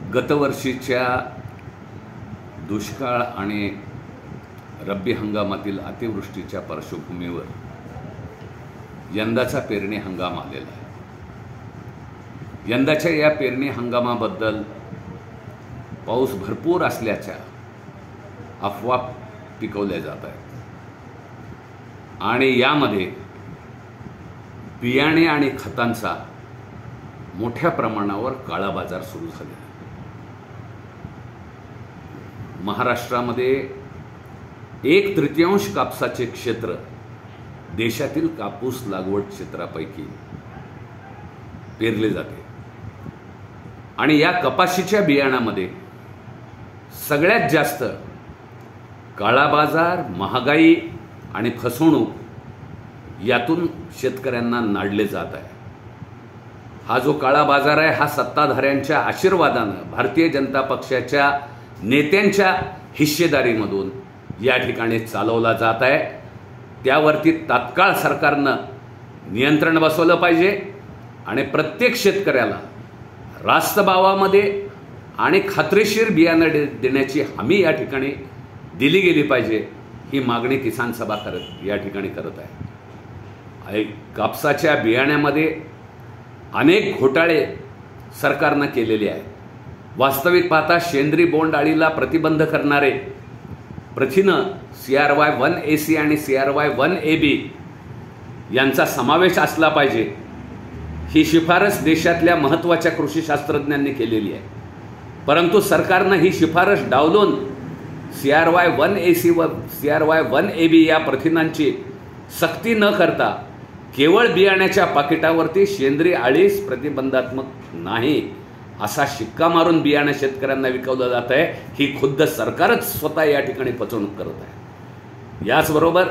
गतवर्षीच्या दुष्काळ आणि रब्बी हंगामातील अतिवृष्टीच्या पार्श्वभूमीवर यंदाचा पेरणी हंगाम आलेला आहे। यंदाच्या या पेरणी हंगामाबद्दल पाऊस भरपूर असल्याच्या अफवा पिकवल्या जात आहेत आणि यामध्ये बियाणे आणि खतांचा मोठ्या प्रमाणावर काळा बाजार सुरू झालेला आहे। महाराष्ट्रामध्ये 1/3 कापसाचे क्षेत्र देशातील कापूस लागवड क्षेत्रापैकी पेरले जाते आणि या कपाशीच्या बियाणामध्ये सगळ्यात जास्त काळा बाजार, महागाई आणि फसवणूक यातून शेतकऱ्यांना नाडले जात आहे। हा जो काळा बाजार आहे हा सत्ताधाऱ्यांच्या आशीर्वादानं, भारतीय जनता पक्षाच्या नेत्यांच्या हिस्सेदारीमधून या ठिकाणी चालवला जात आहे। त्यावरती तात्काळ सरकारनं नियंत्रण बसवलं पाहिजे आणि प्रत्येक शेतकऱ्याला रास्त भावामध्ये आणि खात्रीशीर बियाणं देण्याची हमी या ठिकाणी दिली गेली पाहिजे, ही मागणी किसान सभा या ठिकाणी करत आहे। कापसाच्या बियाण्यामध्ये अनेक घोटाळे सरकारनं केलेले आहेत। वास्तविक पाहता शेंद्री बोंड अळीला प्रतिबंध करणारे प्रथिनं CRY 1AC आणि CRY 1AB यांचा समावेश असला पाहिजे, ही शिफारस देशातल्या महत्त्वाच्या कृषी शास्त्रज्ञांनी केलेली आहे। परंतु सरकारनं ही शिफारस डावलून CRY 1AC व CRY 1AB या प्रथिनांची सक्ती न करता केवळ बियाण्याच्या पाकिटावरती शेंद्री अळीस प्रतिबंधात्मक नाही असा शिक्का मारून बियाणं शेतकऱ्यांना विकवलं जात आहे। ही खुद्द सरकारच स्वतः या ठिकाणी फसवणूक करत आहे। याचबरोबर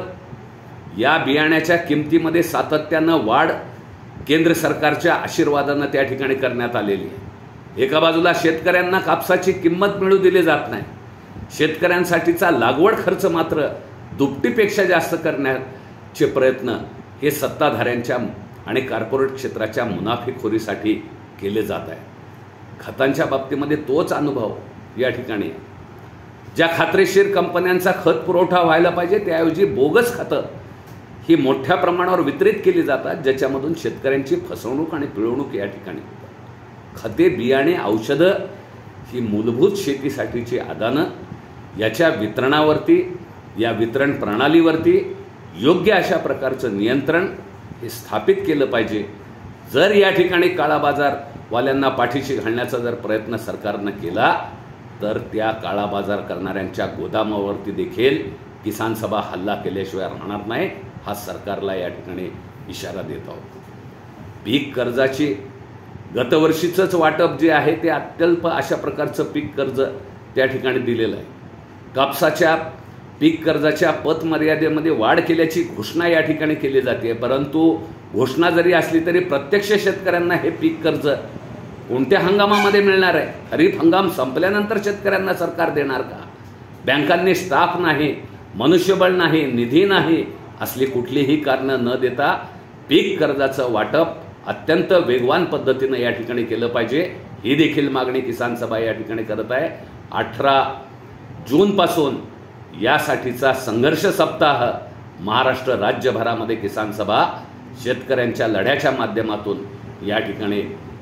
या बियाण्याच्या किमतीमध्ये सातत्यानं वाढ केंद्र सरकारच्या आशीर्वादानं त्या ठिकाणी करण्यात आलेली आहे। एका बाजूला शेतकऱ्यांना कापसाची किंमत मिळू दिली जात नाही, शेतकऱ्यांसाठीचा लागवड खर्च मात्र दुपटीपेक्षा जास्त करण्याचे प्रयत्न हे सत्ताधाऱ्यांच्या आणि कॉर्पोरेट क्षेत्राच्या मुनाफेखोरीसाठी केले जात आहे। खतांच्या बाबतीमध्ये तोच अनुभव या ठिकाणी, ज्या खात्रीशीर कंपन्यांचा खत पुरवठा व्हायला पाहिजे त्याऐवजी बोगस खतं ही मोठ्या प्रमाणावर वितरित केली जातात, ज्याच्यामधून शेतकऱ्यांची फसवणूक आणि पिळवणूक या ठिकाणी होते। खते, बियाणे, औषधं ही मूलभूत शेतीसाठीची आदानं याच्या वितरणावरती, या वितरण प्रणालीवरती योग्य अशा प्रकारचं नियंत्रण हे स्थापित केलं पाहिजे। जर या ठिकाणी काळा बाजारवाल्यांना पाठीशी घालण्याचा जर प्रयत्न सरकारनं केला तर त्या काळा बाजार करणाऱ्यांच्या गोदामावरती देखील किसान सभा हल्ला केल्याशिवाय राहणार नाही, हा सरकारला या ठिकाणी इशारा देत आहोत। पीक कर्जाची गतवर्षीचंच वाटप जे आहे ते अत्यल्प अशा प्रकारचं पीक कर्ज त्या ठिकाणी दिलेलं आहे। कापसाच्या पीक कर्जाच्या पत मर्यादेमध्ये वाढ केल्याची घोषणा या ठिकाणी केली जाते, परंतु घोषणा जरी असली तरी प्रत्यक्ष शेतकऱ्यांना हे पीक कर्ज कोणत्या हंगामामध्ये मिळणार आहे? खरीप हंगाम संपल्यानंतर शेतकऱ्यांना सरकार देणार का? बँकांनी स्टाफ नाही, मनुष्यबळ नाही, निधी नाही, असली कुठलीही कारणं न देता पीक कर्जाचं वाटप अत्यंत वेगवान पद्धतीनं या ठिकाणी केलं पाहिजे, ही देखील मागणी किसान सभा या ठिकाणी करत आहे। 18 जूनपासून यासाठीचा संघर्ष सप्ताह महाराष्ट्र राज्यभरामध्ये किसान सभा शेतकऱ्यांच्या लढ्याच्या माध्यमातून या ठिकाणी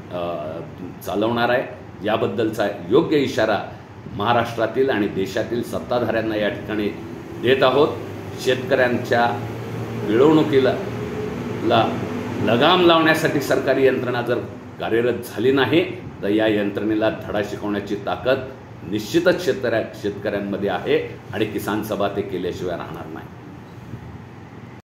चालवणार आहे। याबद्दलचा योग्य इशारा महाराष्ट्रातील आणि देशातील सत्ताधाऱ्यांना या ठिकाणी देत आहोत। शेतकऱ्यांच्या पिळवणुकीला लगाम लावण्यासाठी सरकारी यंत्रणा जर कार्यरत झाली नाही तर या यंत्रणेला धडा शिकवण्याची ताकद निश्चितच शेतकऱ्यांमध्ये आहे आणि किसान सभा ते केल्याशिवाय राहणार नाही।